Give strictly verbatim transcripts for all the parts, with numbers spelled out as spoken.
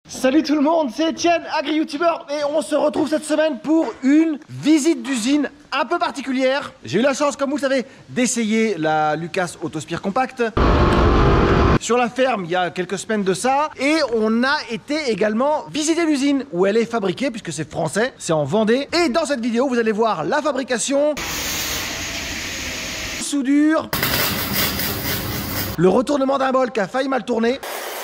Salut tout le monde, c'est Etienne, agri-youtubeur, et on se retrouve cette semaine pour une visite d'usine un peu particulière. J'ai eu la chance, comme vous le savez, d'essayer la Lucas Autospire Compact sur la ferme il y a quelques semaines de ça, et on a été également visiter l'usine où elle est fabriquée, puisque c'est français, c'est en Vendée. Et dans cette vidéo, vous allez voir la fabrication, soudure, le retournement d'un bol qui a failli mal tourner,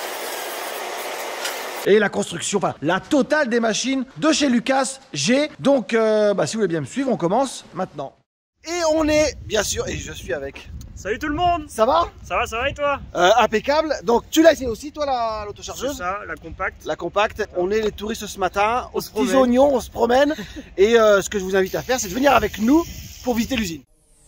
et la construction, enfin la totale des machines de chez Lucas G. Donc euh, bah, si vous voulez bien me suivre, on commence maintenant. Et on est bien sûr, et je suis avec... Salut tout le monde. Ça va? Ça va, ça va et toi? euh, Impeccable. Donc tu l'as essayé aussi toi, l'autochargeuse? C'est ça, la compacte. La compacte. On est les touristes ce matin, On aux se petits promène. oignons, on se promène. Et euh, ce que je vous invite à faire, c'est de venir avec nous pour visiter l'usine.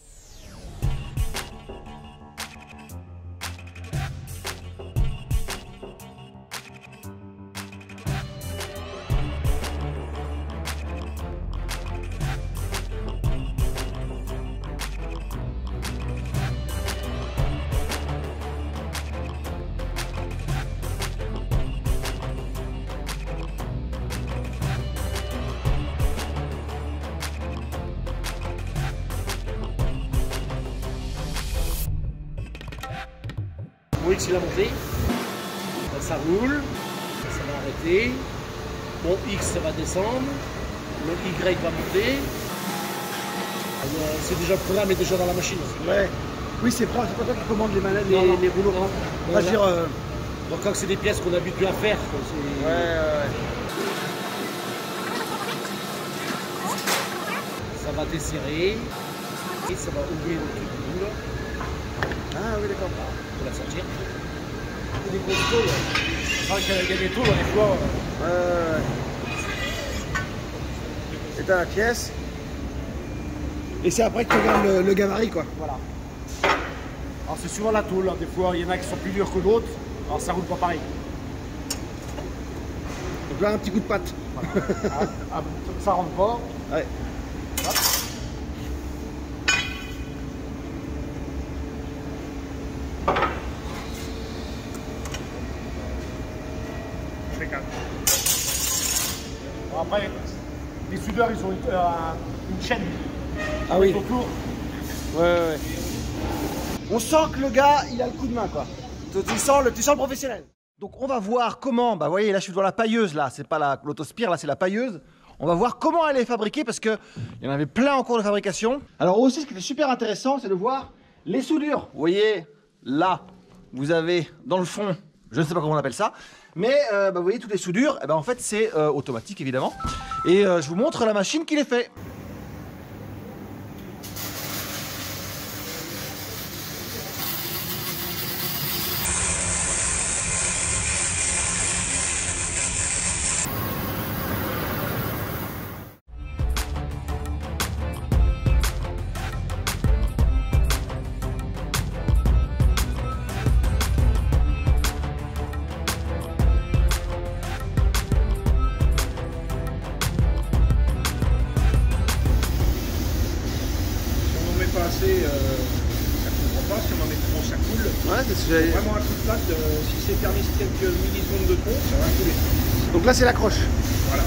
Bon, X il a monté, là, ça roule, là, ça va arrêter, bon X ça va descendre, le Y va monter, euh, c'est déjà le programme est déjà dans la machine. Ouais. Oui, c'est pas, pas toi qui commande les manettes, Non, les, non, les rouleaux. non. Enfin, je veux dire, euh, Donc quand c'est des pièces qu'on a habitué à faire, quoi, c'est- ouais, ouais, ça va desserrer, et ça va ouvrir le truc du bout là, Ah oui, d'accord. pour la sortir. C'est des grosses tôles, enfin, il y a des tôles, des fois, euh, Ouais, ouais, ouais. Et t'as la pièce. Et c'est après que tu regardes le, le gabarit, quoi. voilà. Alors c'est souvent la tôle, hein. Des fois il y en a qui sont plus durs que d'autres, alors ça roule pas pareil. Donc là, un petit coup de patte. Ah, ah, ça rentre pas. Ouais. C'est calme. Bon, après, les soudeurs ils ont une, euh, une chaîne Ah oui. autour. Ouais, ouais, ouais. On sent que le gars, il a le coup de main, quoi. Tu, tu sens le, tu sens le professionnel. Donc on va voir comment, bah vous voyez, là je suis dans la pailleuse, là, c'est pas la- l'autospire, là c'est la pailleuse. On va voir comment elle est fabriquée parce que il y en avait plein en cours de fabrication. Alors aussi, ce qui est super intéressant, c'est de voir les soudures. Vous voyez, là, vous avez dans le fond, je ne sais pas comment on appelle ça, mais euh, bah, vous voyez toutes les soudures, et ben en fait c'est euh, automatique évidemment. Et euh, je vous montre la machine qui les fait. Si on n'en met pas assez, euh, ça ne comprend pas. Si on en met trop, ça coule. Ouais, c'est ce que j'allais- Vraiment un coup de patte, euh, si c'est permis quelques millisecondes de trop, ça va couler. Donc là c'est l'accroche. Voilà.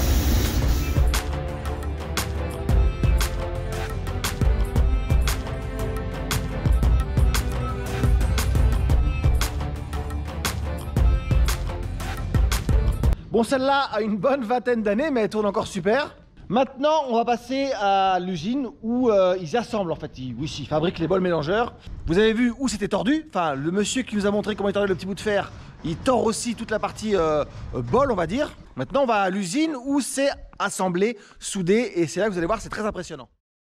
Bon, celle-là a une bonne vingtaine d'années, mais elle tourne encore super. Maintenant, on va passer à l'usine où euh, ils assemblent, en fait. Ils, oui, ils fabriquent les bols mélangeurs. Vous avez vu où c'était tordu. Enfin, le monsieur qui nous a montré comment il tordait le petit bout de fer, il tord aussi toute la partie euh, euh, bol, on va dire. Maintenant, on va à l'usine où c'est assemblé, soudé, et c'est là que vous allez voir, c'est très impressionnant.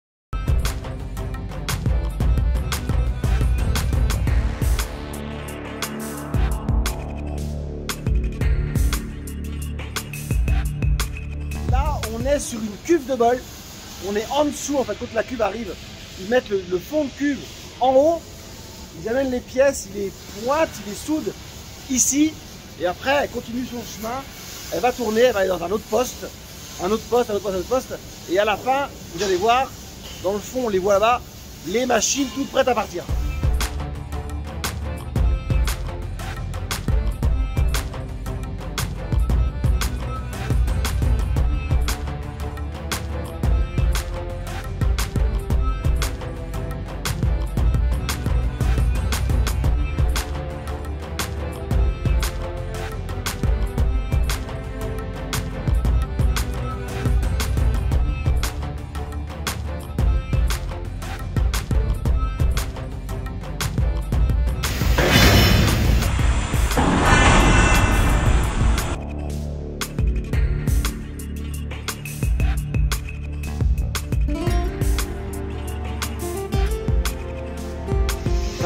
Là, on est sur une cuve de bol. On est en dessous, en fait, quand la cuve arrive, ils mettent le, le fond de cuve en haut. Ils amènent les pièces, ils les pointent, ils les soudent ici. Et après, elle continue son chemin. Elle va tourner, elle va aller dans un autre poste. Un autre poste, un autre poste, un autre poste. Et à la fin, vous allez voir, dans le fond, on les voit là-bas, les machines toutes prêtes à partir.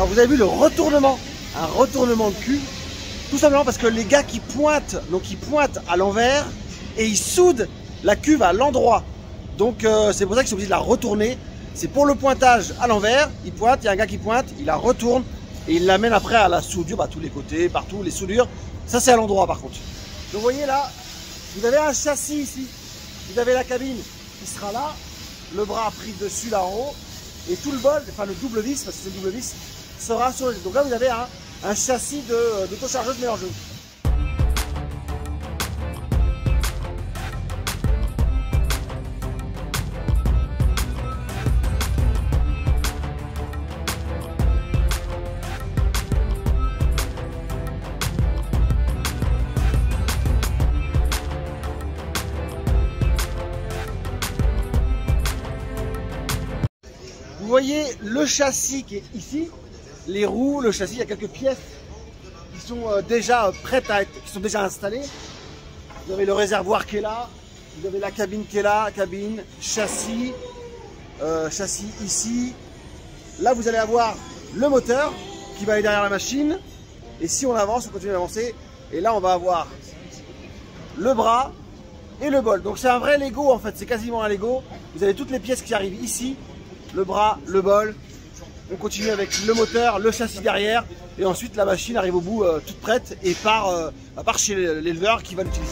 vous avez vu le retournement, un retournement de cul, tout simplement parce que les gars qui pointent, donc ils pointent à l'envers et ils soudent la cuve à l'endroit. Donc euh, c'est pour ça qu'ils sont obligés de la retourner. C'est pour le pointage à l'envers, il pointe, il y a un gars qui pointe, il la retourne et il l'amène après à la soudure, bah, tous les côtés, partout, les soudures. Ça c'est à l'endroit par contre. Donc vous voyez là, vous avez un châssis ici, vous avez la cabine qui sera là, le bras pris dessus là en haut, et tout le bol, enfin le double vis, parce que c'est le double vis, sera sur le... Donc là vous avez un, un châssis d'autochargeuse mélangeuse. Vous voyez le châssis qui est ici, les roues, le châssis, il y a quelques pièces qui sont euh, déjà prêtes à être, qui sont déjà installées. Vous avez le réservoir qui est là, vous avez la cabine qui est là, cabine, châssis, euh, châssis ici. Là vous allez avoir le moteur qui va aller derrière la machine. Et si on avance, on continue d'avancer. Et là on va avoir le bras et le bol. Donc c'est un vrai Lego en fait, c'est quasiment un Lego. Vous avez toutes les pièces qui arrivent ici. Le bras, le bol, on continue avec le moteur, le châssis derrière et ensuite la machine arrive au bout euh, toute prête et part, euh, part chez l'éleveur qui va l'utiliser.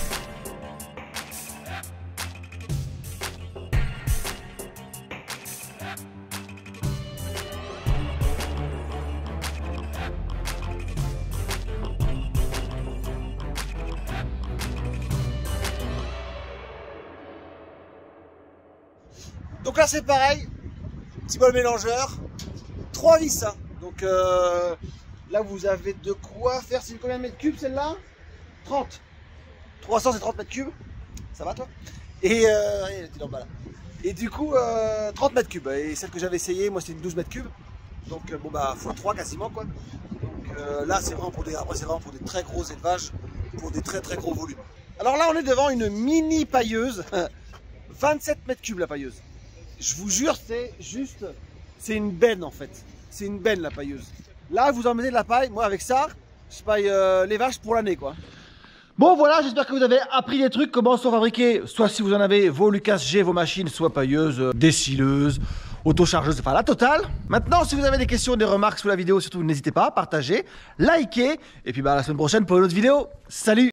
Donc là c'est pareil. Petit bol mélangeur, trois vis, hein. Donc euh, là vous avez de quoi faire. C'est combien de mètres cubes celle-là? Trente. trois cents c'est trente mètres cubes. Ça va toi? Et euh, elle était en bas là. Et du coup euh, trente mètres cubes. Et celle que j'avais essayé, moi c'était une douze mètres cubes. Donc euh, bon bah fois trois quasiment quoi. Donc euh, là c'est vraiment pour des. Après c'est vraiment pour des très gros élevages, pour des très très gros volumes. Alors là on est devant une mini pailleuse. vingt-sept mètres cubes la pailleuse. Je vous jure, c'est juste, c'est une benne en fait. C'est une benne la pailleuse. Là, vous emmenez de la paille. Moi, avec ça, je paille euh, les vaches pour l'année, quoi. Bon, voilà, j'espère que vous avez appris des trucs, comment sont fabriqués, soit si vous en avez vos Lucas G, vos machines, soit pailleuses, euh, décileuses, autochargeuses, enfin la totale. Maintenant, si vous avez des questions, des remarques sous la vidéo, surtout n'hésitez pas à partager, liker, et puis bah, à la semaine prochaine pour une autre vidéo. Salut!